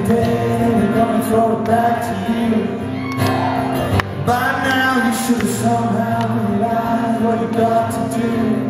day they're gonna throw it back to you. By now you should have somehow realized what you got to do.